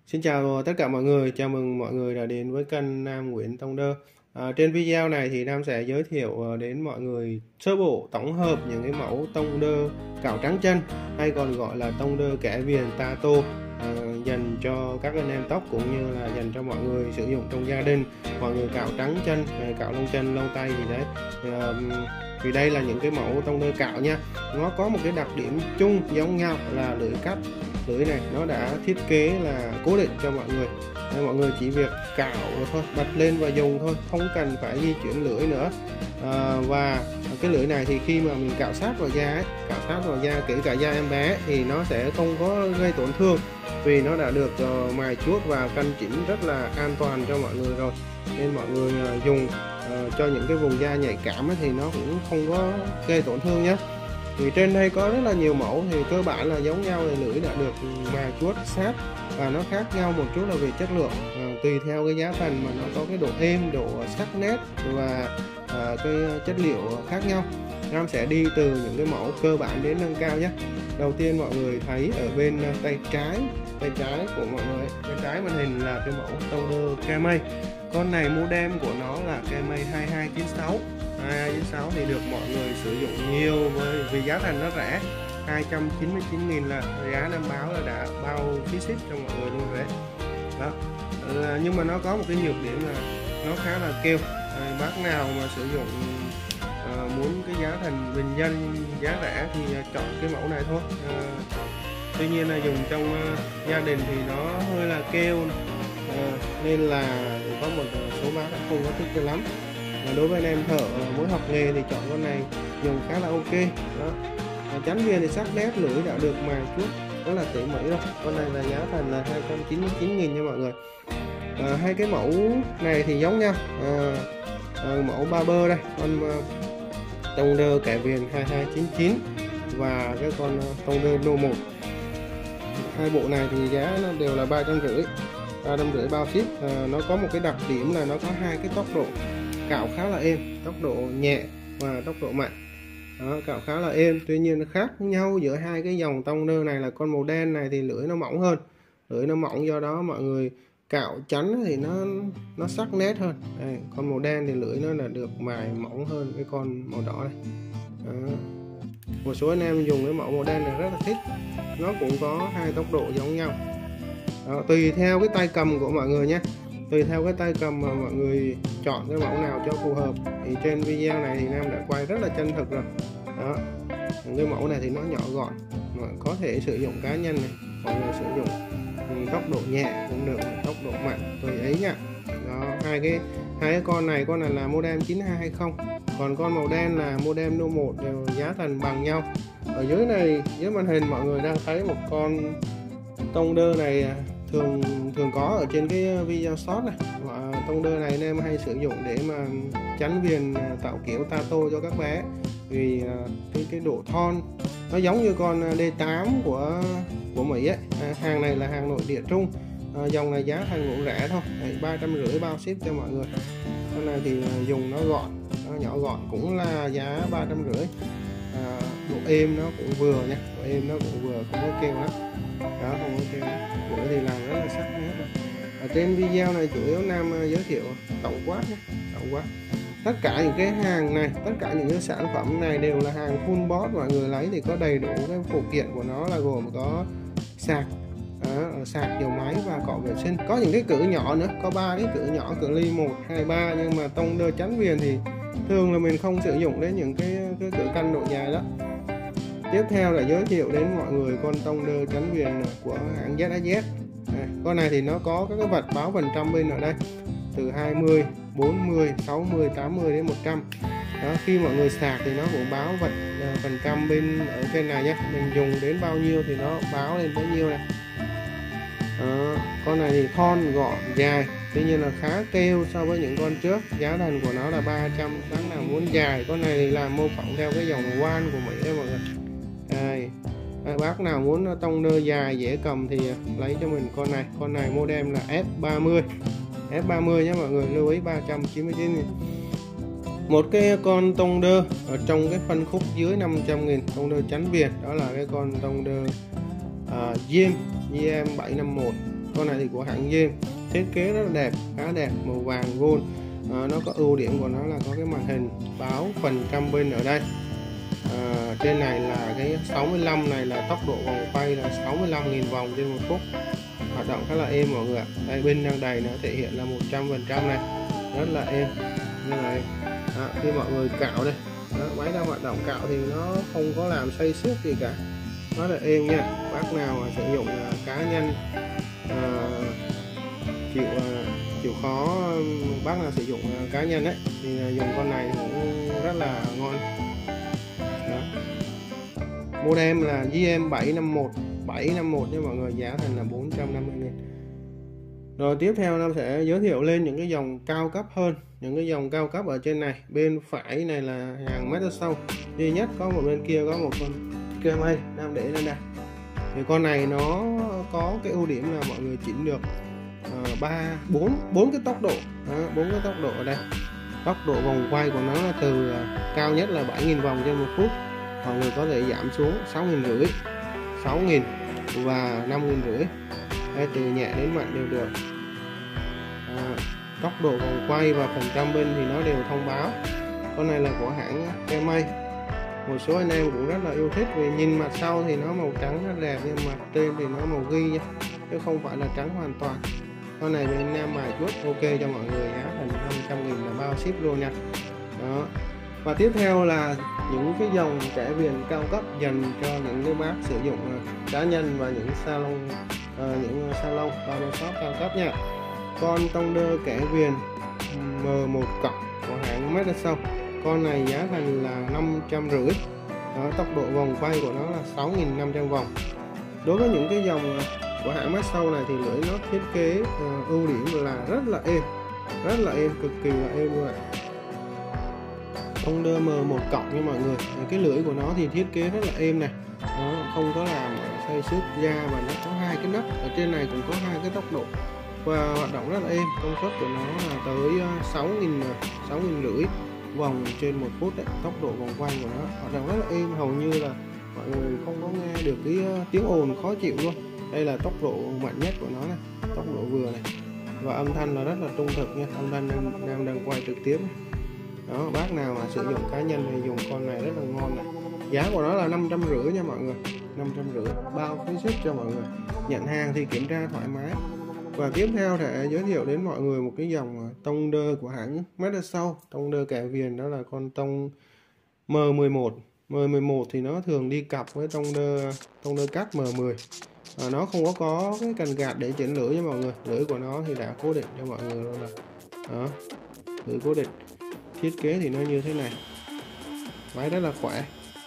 Xin chào tất cả mọi người, chào mừng mọi người đã đến với kênh Nam Nguyễn Tông Đơ. Trên video này thì Nam sẽ giới thiệu đến mọi người sơ bộ tổng hợp những cái mẫu tông đơ cạo trắng chân hay còn gọi là tông đơ kẻ viền Tato, dành cho các anh em tóc cũng như là dành cho mọi người sử dụng trong gia đình, mọi người cạo trắng chân, cạo lông chân, lâu tay gì đấy. Thì đây là những cái mẫu tông đơ cạo nha. Nó có một cái đặc điểm chung giống nhau là lưỡi cắt. Lưỡi này nó đã thiết kế là cố định cho mọi người. Mọi người chỉ việc cạo thôi, bật lên và dùng thôi, không cần phải di chuyển lưỡi nữa. Và cái lưỡi này thì khi mà mình cạo sát vào da ấy, cạo sát vào da kể cả da em bé thì nó sẽ không có gây tổn thương, vì nó đã được mài chuốt và căn chỉnh rất là an toàn cho mọi người rồi, nên mọi người dùng cho những cái vùng da nhạy cảm ấy, thì nó cũng không có gây tổn thương nhé. Thì trên đây có rất là nhiều mẫu, thì cơ bản là giống nhau, thì lưỡi đã được mài chuốt sát và nó khác nhau một chút là về chất lượng, tùy theo cái giá thành mà nó có cái độ êm, độ sắc nét và cái chất liệu khác nhau. Nam sẽ đi từ những cái mẫu cơ bản đến nâng cao nhé. Đầu tiên mọi người thấy ở bên tay trái của mọi người, bên trái màn hình là cái mẫu tông đơ Kemei. Con này model của nó là Kemei 2296. 2296 thì được mọi người sử dụng nhiều vì giá thành nó rẻ, 299.000 là giá Nam báo là đã bao phí ship cho mọi người luôn rồi đấy. Đó. Nhưng mà nó có một cái nhược điểm là nó khá là kêu. Bác nào mà sử dụng muốn cái giá thành bình dân, giá rẻ thì chọn cái mẫu này thôi. Tuy nhiên là dùng trong gia đình thì nó hơi là kêu, nên là có một số bác không có thích cho lắm. Đối với anh em thợ mới học nghề thì chọn con này dùng khá là ok. Đó. Chắn viền thì sắc nét, lưỡi đã được mài chuốt rất là tỉ mỉ rồi. Con này là giá thành là 299.000 nha mọi người. Hai cái mẫu này thì giống nhau. Mẫu Barber đây, con tông đơ kẻ viền 2299 và cái con tông đơ No 1. Hai bộ này thì giá nó đều là 350 bao ship. Nó có một cái đặc điểm là nó có hai cái tốc độ cạo khá là êm, tốc độ nhẹ và tốc độ mạnh. Đó, cạo khá là êm. Tuy nhiên khác nhau giữa hai cái dòng tông đơ này là con màu đen này thì lưỡi nó mỏng hơn, lưỡi nó mỏng, do đó mọi người cạo chắn thì nó sắc nét hơn. Đây, con màu đen thì lưỡi nó là được mài mỏng hơn cái con màu đỏ này. Đó. Một số anh em dùng cái mẫu đen này rất là thích. Nó cũng có hai tốc độ giống nhau. Đó, tùy theo cái tay cầm của mọi người nhé, tùy theo cái tay cầm mà mọi người chọn cái mẫu nào cho phù hợp. Thì trên video này thì Nam đã quay rất là chân thực rồi. Đó, cái mẫu này thì nó nhỏ gọn, mà có thể sử dụng cá nhân này, mọi người sử dụng tốc độ nhẹ cũng được, tốc độ mạnh tùy ấy nha. Đó, hai cái con này là model 9220, còn con màu đen là model No 1, đều giá thành bằng nhau. Ở dưới này, dưới màn hình mọi người đang thấy một con tông đơ này thường có ở trên cái video short này. Tông đơ này anh em hay sử dụng để mà chắn viền tạo kiểu Tato cho các bé, vì cái độ thon nó giống như con D8 của Mỹ ấy. Hàng này là hàng nội địa Trung. Dòng này giá thành cũng rẻ thôi, 350 bao ship cho mọi người. Con này thì dùng nó gọn, nó nhỏ gọn, cũng là giá 350. Độ êm nó cũng vừa nha, độ êm nó cũng vừa, không có kêu lắm. Đó, không có kêu lắm. Lưỡi thì làm rất là sắc nét. Ở trên video này chủ yếu Nam giới thiệu tổng quát nhé, tổng quát. Tất cả những cái hàng này, tất cả những cái sản phẩm này đều là hàng full box. Mọi người lấy thì có đầy đủ cái phụ kiện của nó, là gồm có sạc, sạc dầu máy và cọ vệ sinh. Có những cái cử nhỏ nữa, có 3 cái cử nhỏ, cự ly 1, 2, 3. Nhưng mà tông đơ chắn viền thì thường là mình không sử dụng đến những cái cử căn độ dài đó. Tiếp theo là giới thiệu đến mọi người con tông đơ chắn viền của hãng ZSZ. Con này thì nó có các cái vạch báo phần trăm bên ở đây, từ 20, 40, 60, 80 đến 100. Đó, khi mọi người sạc thì nó cũng báo vạch phần trăm bên ở trên này nhé. Mình dùng đến bao nhiêu thì nó báo lên bấy nhiêu này. Con này thì thon, gọn, dài, tuy nhiên là khá kêu so với những con trước. Giá thành của nó là 300. Bác nào muốn dài, con này thì là mô phỏng theo cái dòng One của Mỹ đấy mọi người. Đây. Bác nào muốn tông đơ dài dễ cầm thì lấy cho mình con này. Con này model là F30 nhé mọi người, lưu ý 399.000. Một cái con tông đơ ở trong cái phân khúc dưới 500.000, tông đơ chắn viền, đó là cái con tông đơ GM 751. Con này thì của hãng Jem, thiết kế rất là đẹp, khá đẹp, màu vàng gold. Nó có ưu điểm của nó là có cái màn hình báo phần trăm bên ở đây. Trên này là cái 65 này là tốc độ vòng quay là 65.000 vòng trên một phút, hoạt động khá là êm mọi người ạ. Đây pin đang đầy nó thể hiện là 100% này, rất là êm, rất là êm. Khi mọi người cạo đây, máy đang hoạt động, cạo thì nó không có làm xây xước gì cả, rất là êm nha. Bác nào sử dụng cá nhân chịu khó, bác nào sử dụng cá nhân ấy thì dùng con này cũng rất là ngon. Đó. Model là GM751 nha mọi người, giá thành là 450.000. Rồi tiếp theo Nam sẽ giới thiệu lên những cái dòng cao cấp hơn. Những cái dòng cao cấp ở trên này, bên phải này là hàng Master Show duy nhất, có một bên kia có một con KMA Nam để lên đây. Thì con này nó có cái ưu điểm là mọi người chỉnh được 4 cái tốc độ, 4 cái tốc độ ở đây. Tốc độ vòng quay của nó là từ cao nhất là 7.000 vòng trên một phút, mọi người có thể giảm xuống 6.500, 6.000 và 5.500. Đây, từ nhẹ đến mạnh đều được. Tốc độ vòng quay và phần trăm bên thì nó đều thông báo. Con này là của hãng KMA. Một số anh em cũng rất là yêu thích vì nhìn mặt sau thì nó màu trắng rất đẹp, nhưng mặt trên thì nó màu ghi nha, chứ không phải là trắng hoàn toàn. Con này bên Nam mài chuốt ok cho mọi người, giá thành 500.000 là bao ship luôn nha. Đó. Và tiếp theo là những cái dòng kẻ viền cao cấp dành cho những cái bác sử dụng cá nhân và những salon barbershop cao cấp nha. Con Thunder kẻ viền M1 cộng của hãng Master Show. Con này giá thành là 550. Đó, tốc độ vòng quay của nó là 6.500 vòng. Đối với những cái dòng của hãng Master Show này thì lưỡi nó thiết kế ưu điểm là rất là êm, cực kỳ là êm luôn ạ. Thunder M1 cộng nha mọi người. Cái lưỡi của nó thì thiết kế rất là êm này, nó không có làm xây xước da, và nó có hai cái nấc ở trên này, cũng có hai cái tốc độ và hoạt động rất là êm. Công suất của nó là tới 6.500 vòng trên một phút đấy. Tốc độ vòng quay của nó hoạt động rất là êm, hầu như là mọi người không có nghe được cái tiếng ồn khó chịu luôn. Đây là tốc độ mạnh nhất của nó này, tốc độ vừa này, và âm thanh là rất là trung thực nha, âm thanh Nam đang quay trực tiếp này. Đó, bác nào mà sử dụng cá nhân thì dùng con này rất là ngon này. Giá của nó là 550 nha mọi người, 550, bao phí ship cho mọi người. Nhận hàng thì kiểm tra thoải mái. Và tiếp theo sẽ giới thiệu đến mọi người một cái dòng Thunder của hãng Master Show. Thunder kẻ viền đó là con M11. M11 thì nó thường đi cặp với Thunder cắt M10. Nó không có cái cần gạt để chỉnh lưỡi nha mọi người. Lưỡi của nó thì đã cố định cho mọi người luôn rồi. Đó, lưỡi cố định. Thiết kế thì nó như thế này, máy rất là khỏe.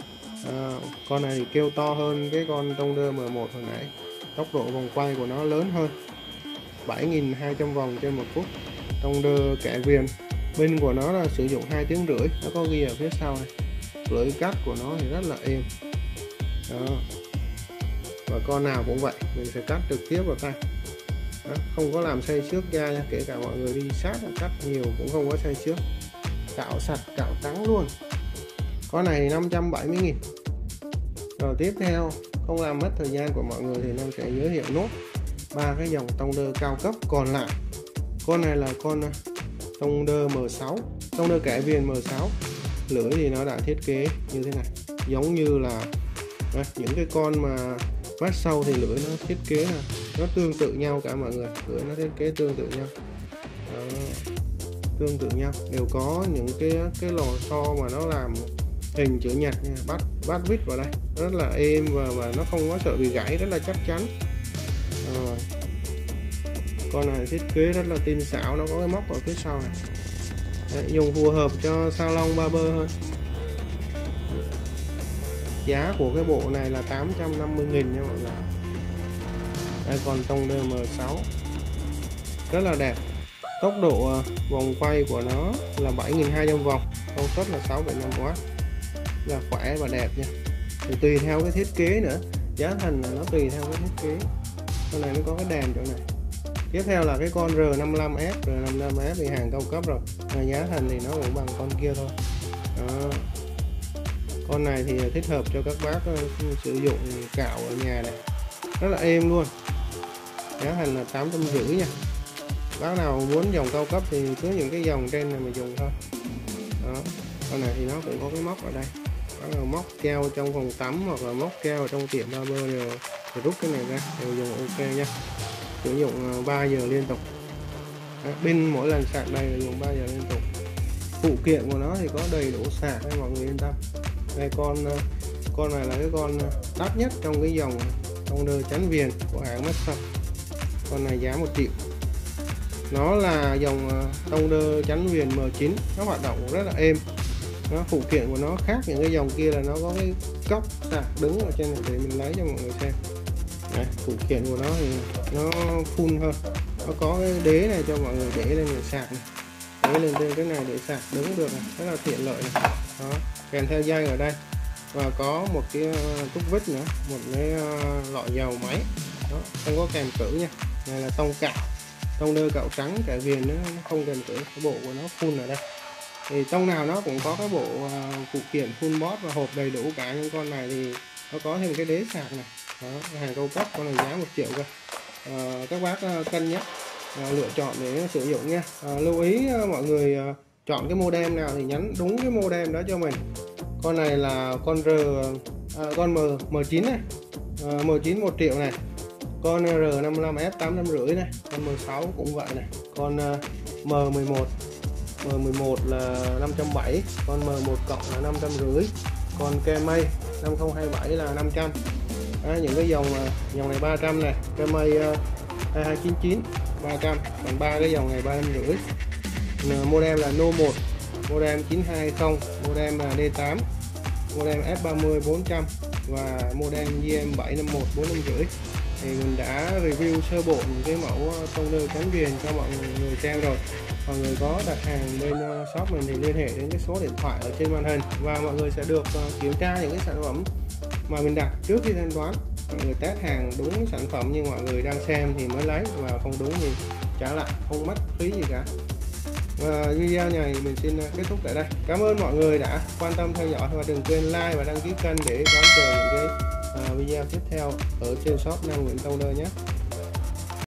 Con này thì kêu to hơn cái con Thunder M1 hồi nãy. Tốc độ vòng quay của nó lớn hơn, 7.200 vòng trên một phút. Thunder kẻ viền, bên của nó là sử dụng 2,5 tiếng, nó có ghi ở phía sau này. Lưỡi cắt của nó thì rất là êm. Đó. Và con nào cũng vậy, mình sẽ cắt trực tiếp vào tay. Đó, không có làm xây xước da nha, kể cả mọi người đi sát cắt nhiều cũng không có xây xước. Cạo sạch, cạo trắng luôn. Con này 570.000. Rồi tiếp theo, không làm mất thời gian của mọi người thì Nam sẽ giới thiệu nốt 3 cái dòng Thunder cao cấp còn lại. Con này là con Thunder M6, Thunder kẻ viền M6. Lưỡi thì nó đã thiết kế như thế này, giống như là những cái con mà Master Show thì lưỡi nó thiết kế là nó tương tự nhau cả mọi người. Lưỡi nó thiết kế tương tự nhau. Đó, tương tự nhau, đều có những cái lò xo mà nó làm hình chữ nhật nha, bắt vít vào đây rất là êm, và nó không có sợ bị gãy, rất là chắc chắn. Con này thiết kế rất là tinh xảo, nó có cái móc ở phía sau này. Đấy, dùng phù hợp cho salon barber hơn. Giá của cái bộ này là 850.000 nha mọi người. Đây, còn Thunder M6 rất là đẹp. Tốc độ vòng quay của nó là 7.200 vòng, công suất là 6,5W, là khỏe và đẹp nha. Thì tùy theo cái thiết kế nữa, giá thành là nó tùy theo cái thiết kế. Con này nó có cái đèn chỗ này. Tiếp theo là cái con R55S. R55S thì hàng cao cấp rồi, giá thành thì nó cũng bằng con kia thôi. Đó. Con này thì thích hợp cho các bác sử dụng cạo ở nhà này, rất là êm luôn. giá thành là 850 nha. Bác nào muốn dòng cao cấp thì cứ những cái dòng trên này mà dùng thôi. Đó, con này thì nó cũng có cái móc ở đây, bác nào móc keo trong phòng tắm hoặc là móc keo ở trong tiệm barber đều rút cái này ra, đều dùng ok nha. Sử dụng 3 giờ liên tục. Pin mỗi lần sạc đây là dùng 3 giờ liên tục. Phụ kiện của nó thì có đầy đủ sạcให้mọi người yên tâm. Đây con này là cái con đắt nhất trong cái dòng tông chắn viền của hãng Maxxon. Con này giá 1 triệu. Nó là dòng tông chắn viền M9, nó hoạt động rất là êm. Nó phụ kiện của nó khác những cái dòng kia là nó có cái cốc sạc đứng ở trên này, để mình lấy cho mọi người xem. Đấy, phụ kiện của nó thì nó full hơn. Nó có cái đế này cho mọi người để lên để sạc này, để lên trên cái này để sạc đứng được này, rất là tiện lợi này. Đó, kèm theo dây ở đây và có một cái túc vít nữa, một cái lọ dầu máy. Đó, không có kèm cử nha. Này là tông cạo, tông đơ cạo trắng cải viền, nó không kèm cử, cái bộ của nó full ở đây. Thì tông nào nó cũng có cái bộ phụ kiện full box và hộp đầy đủ cả. Những con này thì nó có thêm cái đế sạc này. Đó, hàng cao cấp, con này giá 1 triệu cơ. Các bác cân nhắc lựa chọn để sử dụng nha. Lưu ý mọi người chọn cái modem nào thì nhấn đúng cái modem đó cho mình. Con này là con con M9 này, M9 1 triệu này. Con R55F 850 này, con M6 cũng vậy này. Con M11 là 570, con M1 cộng là 550, con Kemay 5027 là 500. Đấy, những cái dòng này 300 này, Kemay 2299 300, còn 3 cái dòng này 350. Modem là No1, modem 920, modem D8, modem F30 400 và modem JM751 450. Thì mình đã review sơ bộ những cái mẫu tông đơ chắn viền cho mọi người xem rồi. Mọi người có đặt hàng bên shop mình thì liên hệ đến cái số điện thoại ở trên màn hình, và mọi người sẽ được kiểm tra những cái sản phẩm mà mình đặt trước khi thanh toán. Mọi người test hàng đúng sản phẩm như mọi người đang xem thì mới lấy, và không đúng thì trả lại, không mất phí gì cả. Và video này mình xin kết thúc tại đây. Cảm ơn mọi người đã quan tâm theo dõi, và đừng quên like và đăng ký kênh để đón chờ những cái video tiếp theo ở trên shop Nam Nguyễn Tông Đơ nhé.